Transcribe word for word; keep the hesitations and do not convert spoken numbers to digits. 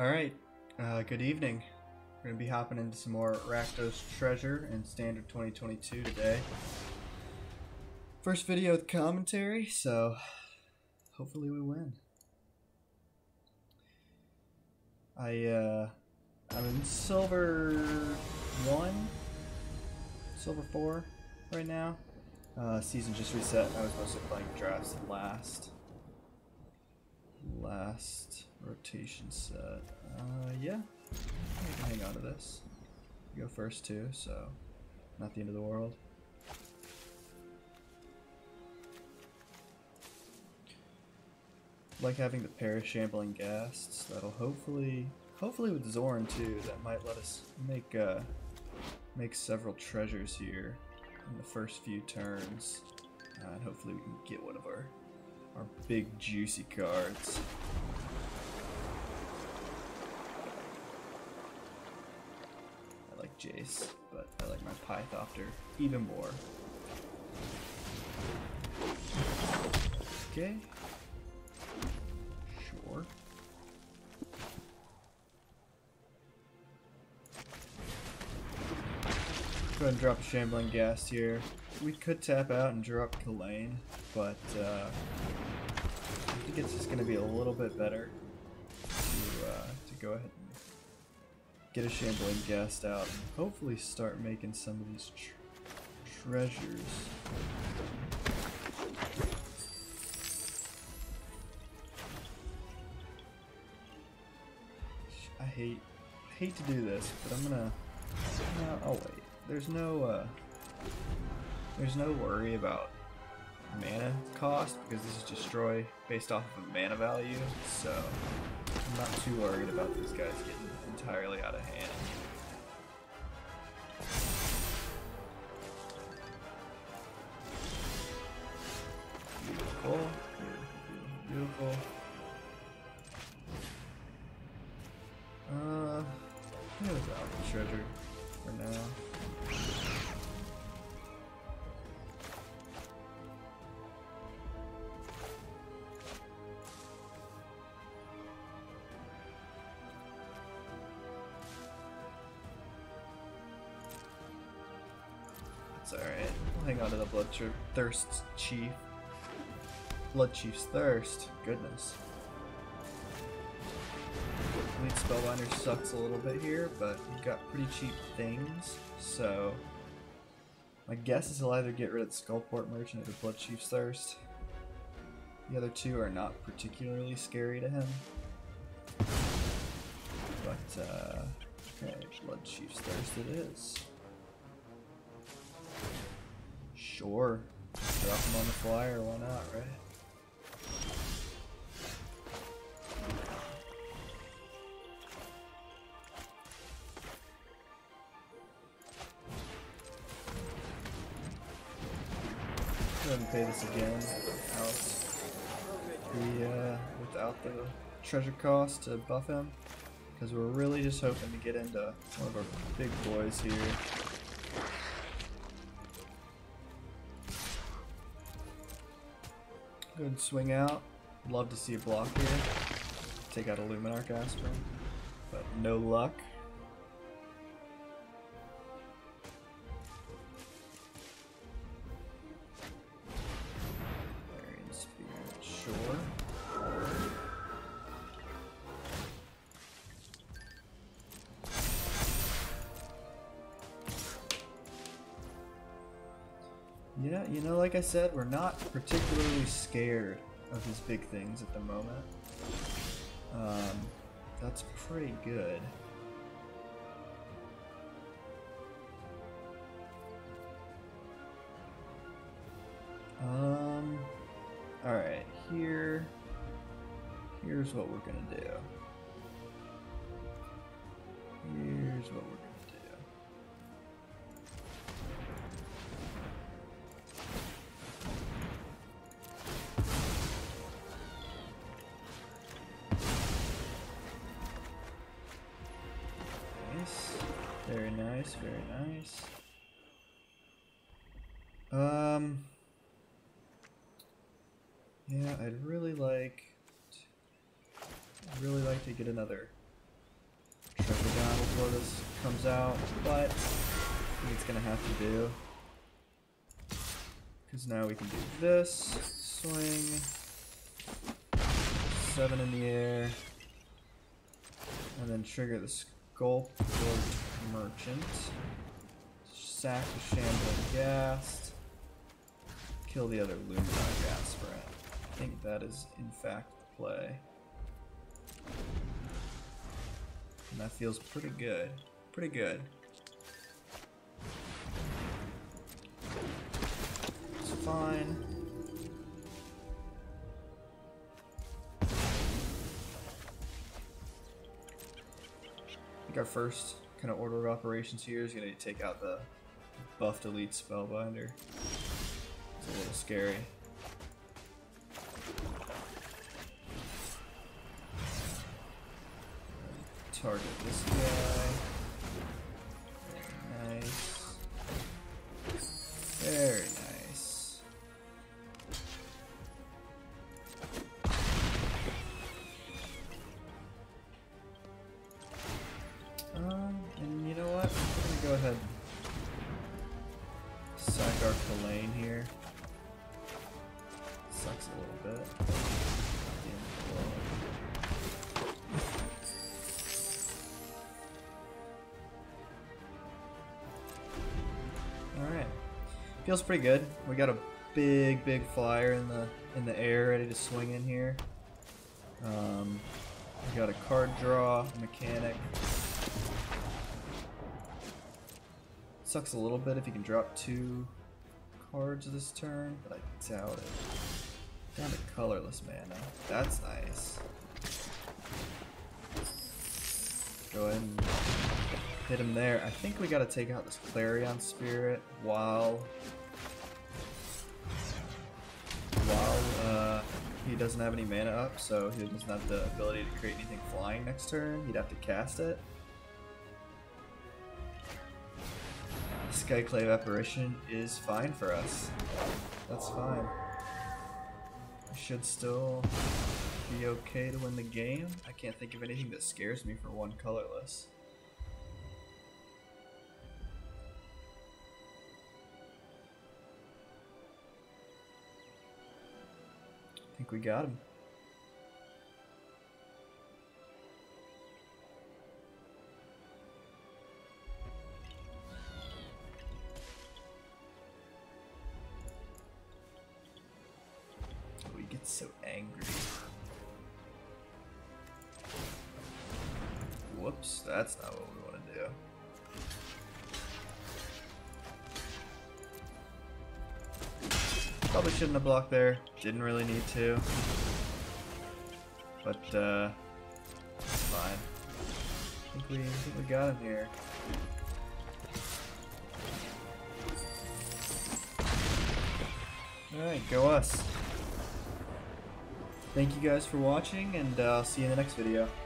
Alright, uh, good evening. We're going to be hopping into some more Rakdos Treasure in Standard twenty twenty-two today. First video with commentary, so hopefully we win. I, uh, I'm in Silver one, Silver four right now. Uh, season just reset. I was mostly playing drafts last. Last rotation set. Uh, yeah. I can hang on to this. You go first too, so not the end of the world. Like having the pair of Shambling Ghasts. That'll hopefully, hopefully with Zorn too, that might let us make uh, make several treasures here in the first few turns, uh, and hopefully we can get one of our our big juicy cards. I like Jace, but I like my Pythopter even more. Okay. Sure. Go ahead and drop a Shambling Ghast here. We could tap out and draw up Kalain, but uh, I think it's just going to be a little bit better to, uh, to go ahead and get a Shambling Ghast out and hopefully start making some of these tr treasures. I hate, I hate to do this, but I'm gonna. No, oh wait, there's no. Uh, There's no worry about mana cost because this is destroy based off of a mana value, so I'm not too worried about these guys getting entirely out of hand. Beautiful, beautiful, beautiful. Uh, yeah, without the treasure for now. Alright, I'll hang on to the Blood Thirst Chief. Blood Chief's Thirst. Goodness. Bleed Spellbinder sucks a little bit here, but you've got pretty cheap things, so my guess is he'll either get rid of the Skullport Merchant or the Blood Chief's Thirst. The other two are not particularly scary to him. But, uh, okay, Blood Chief's Thirst it is. Sure. Drop him on the flyer, why not, right? Go ahead and pay this again without the, uh, without the treasure cost to buff him. Because we're really just hoping to get into one of our big boys here. Go ahead and swing out. Love to see a block here. Take out a Luminarch Aspirin, but no luck. Variant Spirit, sure. Yeah, you know, like I said, we're not particularly scared of his big things at the moment. Um, that's pretty good. Um, alright, here, here's what we're gonna do. Here's what we're gonna do. Very nice, very nice. Um, yeah, I'd really like, I'd really like to get another before this comes out, but I think it's gonna have to do. Because now we can do this, swing, seven in the air, and then trigger the Sculptor Merchant, sack the Shambling Ghast, kill the other Luminar Gasprat. I think that is in fact the play. And that feels pretty good. Pretty good. It's fine. I think our first kind of order of operations here is going to take out the buffed elite Spellbinder. It's a little scary. Target this guy. Very nice. Very nice. Um, and you know what? I'm gonna go ahead and sack our Kalane here. Sucks a little bit. Alright. Feels pretty good. We got a big, big flyer in the in the air ready to swing in here. Um, we got a card draw, mechanic. Sucks a little bit if you can drop two cards this turn, but I doubt it. Down to colorless mana. That's nice. Go ahead and hit him there. I think we gotta take out this Clarion Spirit while while uh, he doesn't have any mana up, so he doesn't have the ability to create anything flying next turn. He'd have to cast it. Skyclave Apparition is fine for us. That's fine. We should still be okay to win the game. I can't think of anything that scares me for one colorless. I think we got him. We get so angry. Whoops, that's not what we want to do. Probably shouldn't have blocked there. Didn't really need to. But, uh, it's fine. I think we, I think we got him here. Alright, go us. Thank you guys for watching, and uh, I'll see you in the next video.